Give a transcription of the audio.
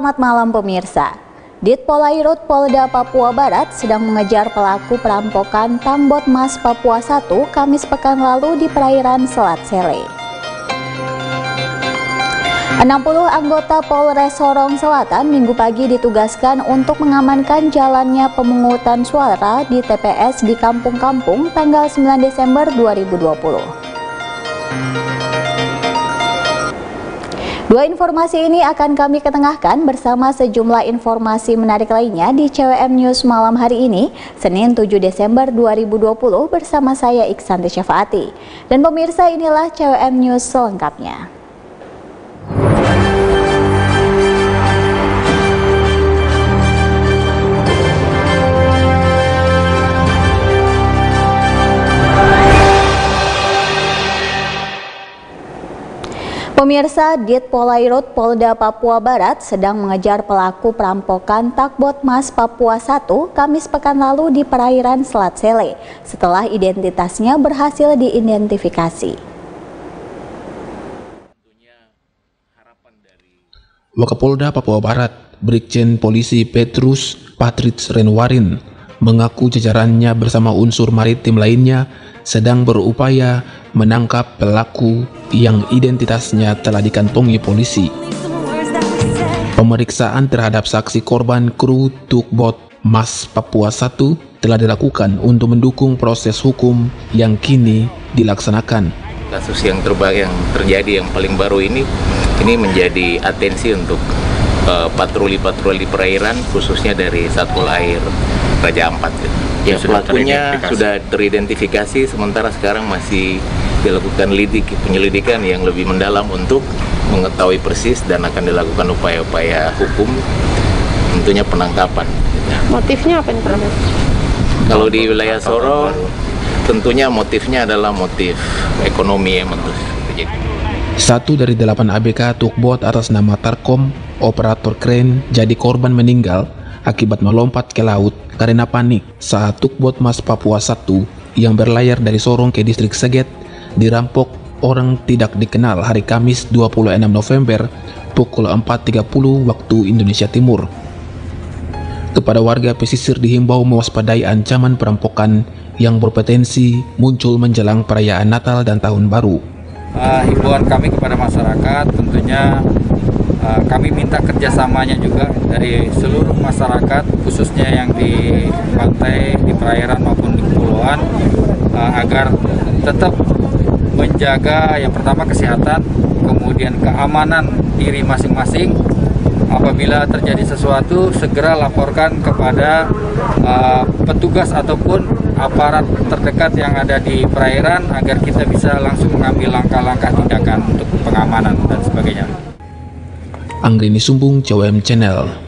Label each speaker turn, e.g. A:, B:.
A: Selamat malam pemirsa. Ditpolairut Polda Papua Barat sedang mengejar pelaku perampokan tambot emas Papua 1 Kamis pekan lalu di perairan Selat Sele. 60 anggota Polres Sorong Selatan Minggu pagi ditugaskan untuk mengamankan jalannya pemungutan suara di TPS di kampung-kampung tanggal 9 Desember 2020. Dua informasi ini akan kami ketengahkan bersama sejumlah informasi menarik lainnya di CWM News malam hari ini, Senin 7 Desember 2020 bersama saya Iksanti Syafaati. Dan pemirsa, inilah CWM News selengkapnya. Pemirsa, Ditpolairut Polda Papua Barat sedang mengejar pelaku perampokan takbot emas Papua 1 Kamis pekan lalu di perairan Selat Sele setelah identitasnya berhasil diidentifikasi.
B: Wakapolda Papua Barat, Brigjen Polisi Petrus Patrits Renwarin, mengaku jajarannya bersama unsur maritim lainnya sedang berupaya menangkap pelaku yang identitasnya telah dikantongi polisi. Pemeriksaan terhadap saksi korban kru tugboat Mas Papua 1 telah dilakukan untuk mendukung proses hukum yang kini dilaksanakan.
C: Kasus yang terjadi yang paling baru ini menjadi atensi untuk patroli-patroli perairan khususnya dari Satpol Air Raja Ampat. Ya, pelakunya sudah teridentifikasi, sementara sekarang masih dilakukan penyelidikan yang lebih mendalam untuk mengetahui persis dan akan dilakukan upaya-upaya hukum, tentunya penangkapan.
D: Motifnya apa nih, Pak?
C: Kalau di wilayah Sorong, tentunya motifnya adalah motif ekonomi ya,
B: Satu dari 8 ABK tugboat atas nama Tarkom, operator kren, jadi korban meninggal akibat melompat ke laut karena panik saat tugboat Mas Papua 1 yang berlayar dari Sorong ke distrik Seget dirampok orang tidak dikenal hari Kamis 26 November pukul 4.30 waktu Indonesia Timur. Kepada warga pesisir dihimbau mewaspadai ancaman perampokan yang berpotensi muncul menjelang perayaan Natal dan Tahun Baru.
E: Himbauan kami kepada masyarakat tentunya kami minta kerjasamanya juga dari seluruh masyarakat, khususnya yang di pantai, di perairan maupun di kepulauan, agar tetap menjaga yang pertama kesehatan, kemudian keamanan diri masing-masing. Apabila terjadi sesuatu, segera laporkan kepada petugas ataupun aparat terdekat yang ada di perairan agar kita bisa langsung mengambil langkah-langkah tindakan untuk pengamanan dan sebagainya.
B: Anggrini Sumbung, CWM Channel.